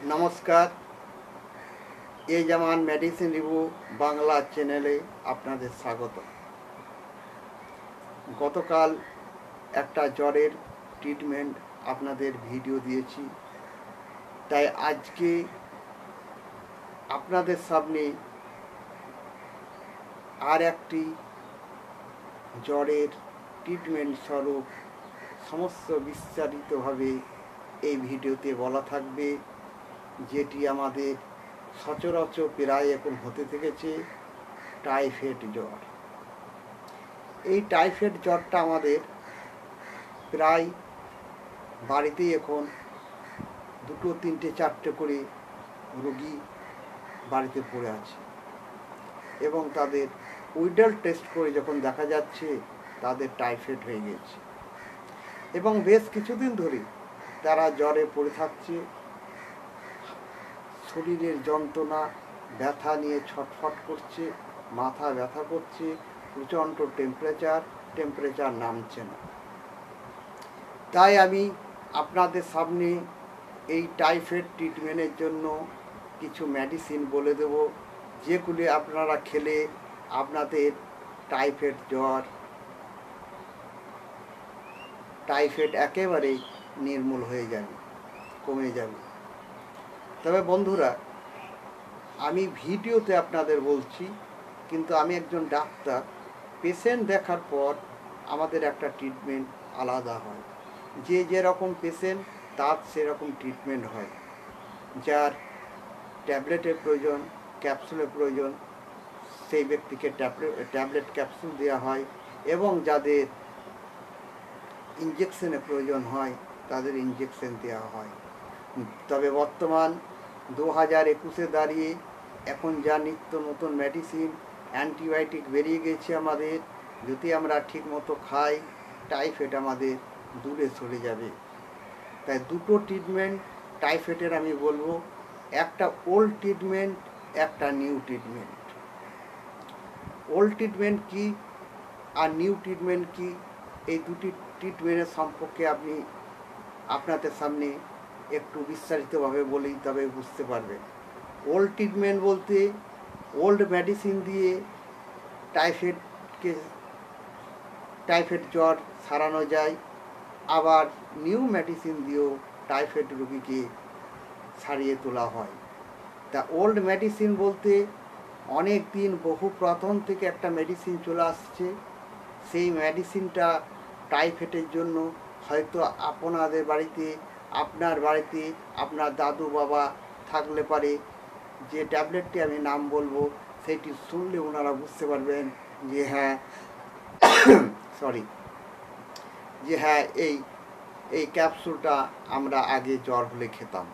নমস্কার, A Zaman medicine review Bangla চ্যানেলে আপনাদের স্বাগত। গতকাল একটা জ্বরের ট্রিটমেন্ট আপনাদের ভিডিও দিয়েছি, তাই আজকে আপনাদের সামনে আর একটি জ্বরের ট্রিটমেন্ট স্বরূপ সমস্ত বিস্তারিতভাবে এই ভিডিওতে বলা থাকবে, যেটি আমাদের সচরাচর প্রায় এখন হতে থেকেছে টাইফয়েড জ্বর। এই টাইফয়েড জ্বরটা আমাদের প্রায় বাড়িতেই এখন 2, 3, 4 করে রোগী বাড়িতে পড়ে আছে এবং তাদের উইডাল টেস্ট করে যখন দেখা যাচ্ছে তাদের টাইফয়েড হয়ে গেছে এবং বেশ কিছুদিন ধরে তারা জ্বরে পড়ে থাকছে, শরীরের যন্ত্রণা ব্যথা নিয়ে ছটফট করছে, মাথা ব্যথা করছে, প্রচণ্ড টেম্পারেচার নামছে না। তাই আমি আপনাদের সামনে এই টাইফয়েড ট্রিটমেন্টের জন্য কিছু মেডিসিন বলে দেব, যেগুলি আপনারা খেলে আপনাদের টাইফয়েড একেবারেই নির্মূল হয়ে যাবে, কমে যাবে। তবে বন্ধুরা, আমি ভিডিওতে আপনাদের বলছি, কিন্তু আমি একজন ডাক্তার। পেশেন্ট দেখার পর আমাদের একটা ট্রিটমেন্ট আলাদা হয়। যে যেরকম পেশেন্ট তার সেরকম ট্রিটমেন্ট হয়। যার ট্যাবলেটের প্রয়োজন, ক্যাপসুলের প্রয়োজন, সেই ব্যক্তিকে ট্যাবলেট ক্যাপসুল দেওয়া হয় এবং যাদের ইঞ্জেকশনের প্রয়োজন হয় তাদের ইঞ্জেকশন দেওয়া হয়। তবে বর্তমান 2021-এ দাঁড়িয়ে এখন যা নিত্য নতুন মেডিসিন, অ্যান্টিবায়োটিক বেরিয়ে গেছে আমাদের, যদি আমরা ঠিকমতো খাই টাইফয়েড আমাদের দূরে সরে যাবে। তাই দুটো ট্রিটমেন্ট টাইফয়েডের আমি বলবো, একটা ওল্ড ট্রিটমেন্ট, একটা নিউ ট্রিটমেন্ট। ওল্ড ট্রিটমেন্ট কি আর নিউ ট্রিটমেন্ট কি, এই দুটি ট্রিটমেন্টের সম্পর্কে আমি আপনাদের সামনে একটু বিস্তারিতভাবে বলি, তবে বুঝতে পারবেন। ওল্ড ট্রিটমেন্ট বলতে ওল্ড মেডিসিন দিয়ে টাইফয়েড জ্বর সারানো যায়, আবার নিউ মেডিসিন দিয়েও টাইফয়েড রোগীকে সারিয়ে তোলা হয়। তা ওল্ড মেডিসিন বলতে অনেক দিন বহু প্রথম থেকে একটা মেডিসিন চলে আসছে। সেই মেডিসিনটা টাইফয়েডের জন্য হয়তো আপনার বাড়িতে আপনার দাদু বাবা থাকলে পারে, যে ট্যাবলেটটি আমি নাম বলবো সেটি শুনলে ওনারা বুঝতে পারবেন যে হ্যাঁ এই ক্যাপসুলটা আমরা আগে জ্বর হলে খেতাম।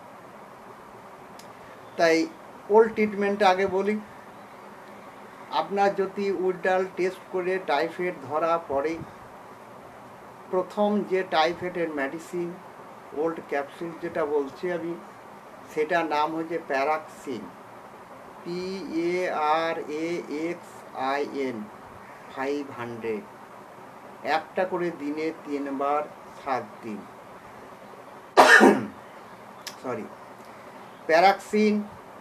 তাই ওল্ড ট্রিটমেন্টটা আগে বলি। আপনার যদি উইডাল টেস্ট করে টাইফয়েড ধরা পড়ে, প্রথম যে টাইফয়েডের মেডিসিন ওল্ড ক্যাপসুল যেটা বলছি আমি, সেটার নাম হচ্ছে প্যারাক্সিন, PARAXIN 500, একটা করে দিনে 3 বার 7 দিন। প্যারাক্সিন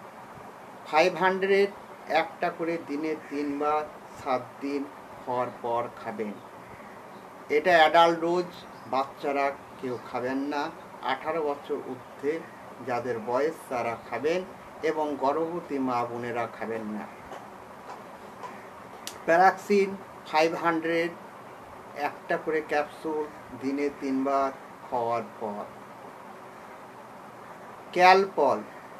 500 একটা করে দিনে 3 বার 7 দিন পর খাবেন। এটা অ্যাডাল্ট ডোজ, বাচ্চারা কেউ খাবেন না। 18 বছর ঊর্ধ্বে যাদের বয়স তারা খাবেন এবং গর্ভবতী মা বোনেরা খাবেন না। প্যারাক্সিন 500 একটা করে ক্যাপসুল দিনে 3 বার খাওয়ার পর। ক্যালপল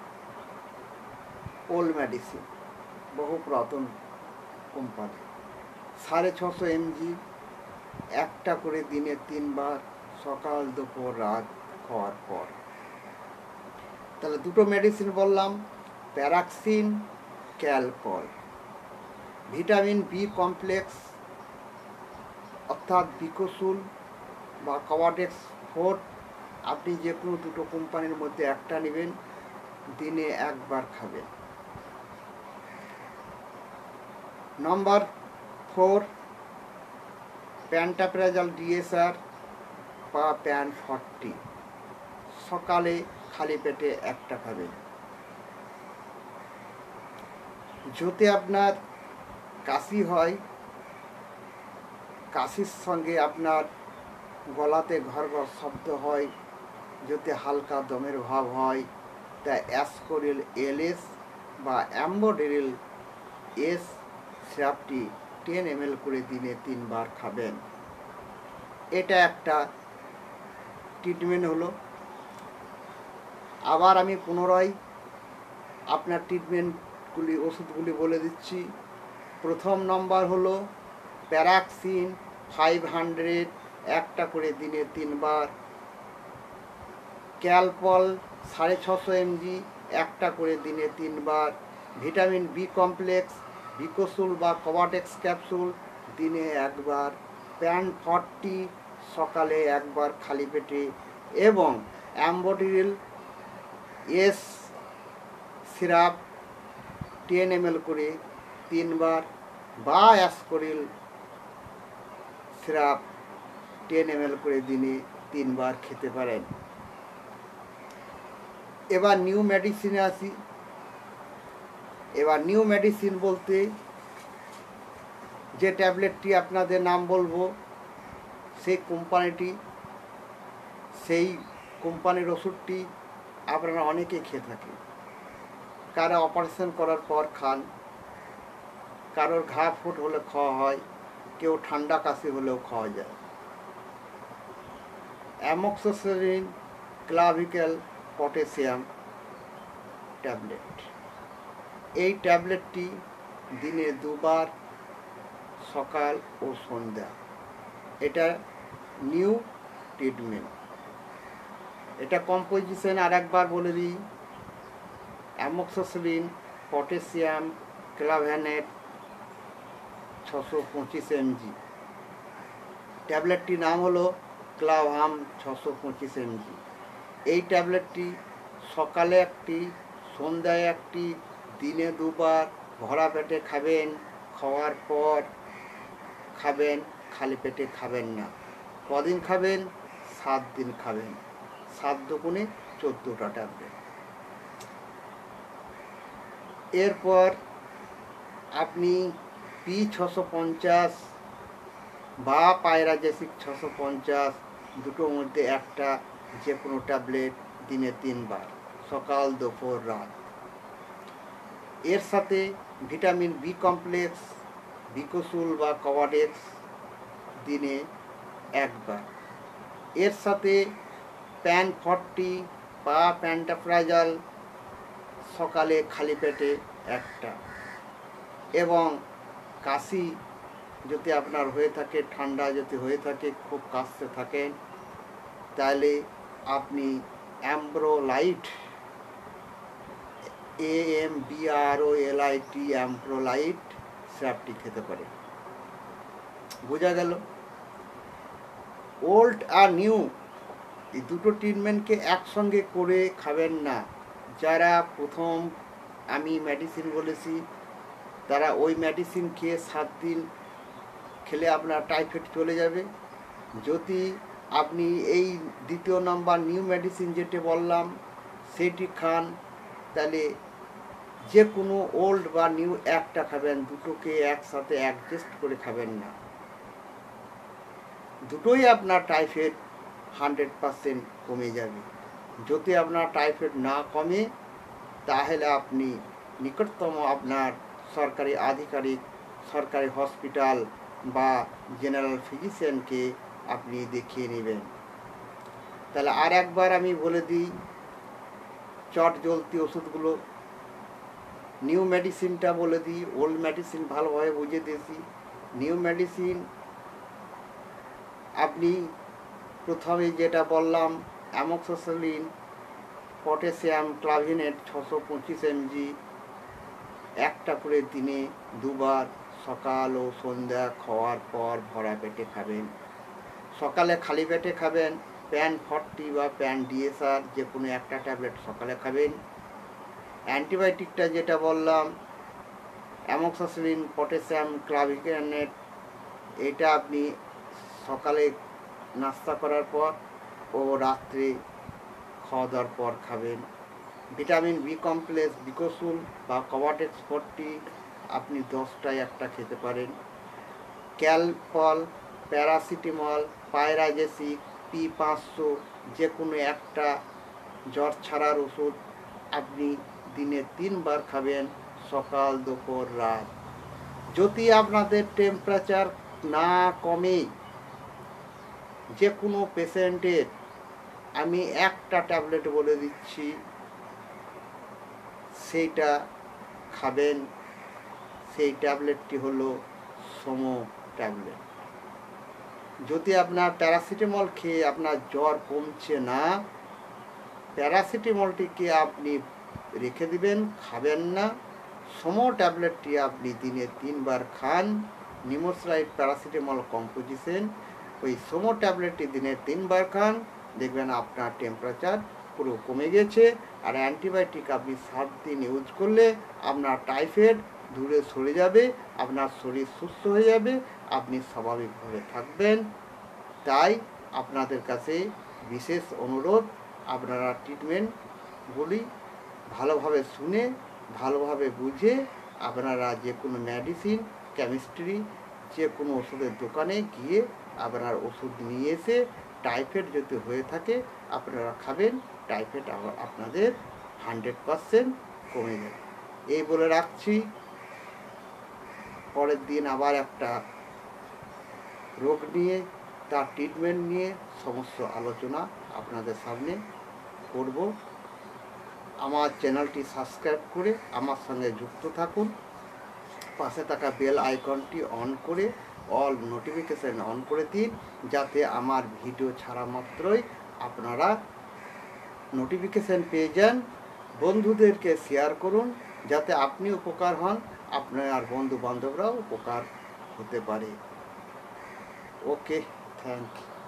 ওল্ড মেডিসিন, বহু পুরাতন কোম্পানি, 650 mg একটা করে দিনে 3 বার সকাল দুপুর রাত খাওয়ার পর। তাহলে দুটো মেডিসিন বললাম, Paraxin, Calpol. Vitamin B complex অর্থাৎ বিকোসুল বা কভাডেক্স 4, আপনি যে কোনো দুটো কোম্পানির মধ্যে একটা নেবেন, দিনে 1 বার খাবেন। নম্বর 4, প্যান্টাপ্রাজল DSR বা PAN 40, সকালে খালি পেটে একটা খাবেন। যদি আপনার কাশি হয়, কাশির সঙ্গে আপনার গলাতে ঘর ঘর শব্দ হয়, যদি হালকা দমের ভাব হয়, তা অ্যাসকোরিল এলএস বা অ্যাম্বোডেরিল এস সিরাপটি 10 ml করে দিনে 3 বার খাবেন। এটা একটা ট্রিটমেন্ট হলো। আবার আমি পুনরায় আপনার ট্রিটমেন্টগুলি, ওষুধগুলি বলে দিচ্ছি। প্রথম নম্বর হলো প্যারাক্সিন 500 একটা করে দিনে 3 বার, ক্যালপল 650 mg একটা করে দিনে 3 বার, ভিটামিন বি কমপ্লেক্স ভিকোসুল বা কভাটেক্স ক্যাপসুল দিনে 1 বার, প্যান 40 সকালে 1 বার খালি পেটে, এবং অ্যাম্বোডিরিল এস সিরাপ 10 ml করে 3 বার বা অ্যাসকোরিল সিরাপ 10 ml করে দিনে 3 বার খেতে পারেন। এবার নিউ মেডিসিনে আসি। এবার নিউ মেডিসিন বলতে যে ট্যাবলেটটি আপনাদের নাম বলবো, সেই কোম্পানির ওষুধটি আপনারা অনেকে খেয়ে থাকেন। কারো অপারেশন করার পর খান, কারোর ঘা ফুট হলে খাওয়া হয়, কেউ ঠান্ডা কাশি হলেও খাওয়া যায়। অ্যামোক্সিসিলিন ক্লাভিকেল পটাশিয়াম ট্যাবলেট। এই ট্যাবলেটটি দিনে 2 বার, সকাল ও সন্ধ্যা। এটা নিউ ট্রিটমেন্ট। এটা কম্পোজিশন আর একবার বলে দিই। Amoxicillin potassium clavulanate 625 mg। ট্যাবলেটটির নাম হলো ক্লাভাম 625 mg। এই ট্যাবলেটটি সকালে একটি, সন্ধ্যায় একটি, দিনে 2 বার ভরা পেটে খাবেন। খাওয়ার পর খাবেন, খালি পেটে খাবেন না। কদিন খাবেন? 7 দিন খাবেন। 7 দুগুণে 14টা ট্যাবলেট। এরপর আপনি P650 বা পায়রাজেসিক 650 দুটোর মধ্যে একটা যে কোনো ট্যাবলেট দিনে 3 বার, সকাল, দুপুর, রাত। এর সাথে ভিটামিন বি কমপ্লেক্স ভিকোসুল বা কভাটেক্স দিনে 1 বার। এর সাথে প্যান 40 বা প্যান্টাপ্রাজল সকালে খালি পেটে একটা। এবং কাশি যদি আপনার হয়ে থাকে, ঠান্ডা যদি হয়ে থাকে, খুব কাশতে থাকেন, তাহলে আপনি অ্যাম্ব্রোলাইট AMBROLIT অ্যাম্ব্রোলাইট সিরাপটি খেতে পারে। বোঝা গেল? ওল্ড আর নিউ এই দুটো ট্রিটমেন্টকে একসঙ্গে করে খাবেন না। যারা প্রথম আমি মেডিসিন বলেছি, তারা ওই মেডিসিন খেয়ে 7 দিন খেলে আপনার টাইফয়েড চলে যাবে। যদি আপনি এই দ্বিতীয় নাম্বার নিউ মেডিসিন যেটা বললাম সেটি খান, তাহলে যে কোনো ওল্ড বা নিউ একটা খাবেন, দুটোকে একসাথে অ্যাডজাস্ট করে খাবেন না। দুটোই আপনার টাইফয়েড 100% কমে যাবে। যদি আপনার টাইফয়েড না কমে, তাহলে আপনি নিকটতম আপনার সরকারি আধিকারিক, সরকারি হসপিটাল বা জেনারেল ফিজিশিয়ানকে আপনি দেখিয়ে নেবেন। তাহলে আর একবার আমি বলে দিই চট জলদি ওষুধগুলো। নিউ মেডিসিনটা বলে দিই, ওল্ড মেডিসিন ভালোভাবে বুঝিয়ে দিয়েছি। নিউ মেডিসিন আপনি প্রথমে যেটা বললাম অ্যামোক্সিসিলিন পটাশিয়াম ক্লাভিনেট 625 mg একটা করে দিনে 2 বার, সকাল ও সন্ধ্যা খাওয়ার পর ভরা পেটে খাবেন। সকালে খালি পেটে খাবেন প্যান 40 বা প্যান DSR যে কোনো একটা ট্যাবলেট সকালে খাবেন। অ্যান্টিবায়োটিকটা যেটা বললাম অ্যামোক্সিসিলিন পটাশিয়াম ক্লাভিনেট, এটা আপনি সকালে নাস্তা করার পর ও রাত্রে খাওয়া দাওয়ার পর খাবেন। ভিটামিন বি কমপ্লেক্স, বিকোসুল বা কভাটেক্স 40 আপনি 10টায় একটা খেতে পারেন। ক্যালপল, প্যারাসিটামল, পাইরাজেসিক, P500 যে কোনো একটা জ্বর ছাড়ার ওষুধ আপনি দিনে 3 বার খাবেন, সকাল, দুপুর, রাত। যদি আপনাদের টেম্পারেচার না কমে, যে কোনো পেশেন্টের আমি একটা ট্যাবলেট বলে দিচ্ছি, সেইটা খাবেন। সেই ট্যাবলেটটি হলো সোমো ট্যাবলেট। যদি আপনার প্যারাসিটামল খেয়ে আপনার জ্বর কমছে না, প্যারাসিটামলটিকে আপনি রেখে দিবেন, খাবেন না। সোমো ট্যাবলেটটি আপনি দিনে 3 বার খান। নিমোসরাইড প্যারাসিটামল কম্পোজিশন, ওই সোমো ট্যাবলেটটি দিনে 3 বার খান, দেখবেন আপনার টেম্পারেচার পুরো কমে গেছে। আর অ্যান্টিবায়োটিক আপনি 7 দিন ইউজ করলে আপনার টাইফয়েড দূরে সরে যাবে, আপনার শরীর সুস্থ হয়ে যাবে, আপনি স্বাভাবিকভাবে থাকবেন। তাই আপনাদের কাছে বিশেষ অনুরোধ, আপনারা ট্রিটমেন্টগুলি ভালোভাবে শুনে, ভালোভাবে বুঝে আপনারা যে কোনো মেডিসিন, কেমিস্ট্রি, যে কোনো ওষুধের দোকানে গিয়ে আপনার ওষুধ নিয়ে এসে টাইফয়েড যদি হয়ে থাকে আপনারা খাবেন। টাইফয়েড আপনাদের 100% কমে যাবে। এই বলে রাখছি। পরের দিন আবার একটা রোগ নিয়ে, তার ট্রিটমেন্ট নিয়ে সমস্ত আলোচনা আপনাদের সামনে করব। আমার চ্যানেলটি সাবস্ক্রাইব করে আমার সঙ্গে যুক্ত থাকুন। পাশে থাকা বেল আইকনটি অন করে অল নোটিফিকেশান অন করে দিন, যাতে আমার ভিডিও ছাড়া মাত্রই আপনারা নোটিফিকেশান পেয়ে যান। বন্ধুদেরকে শেয়ার করুন, যাতে আপনি উপকার হন, আপনার বন্ধু বান্ধবরাও উপকার হতে পারে। Okay, thank you.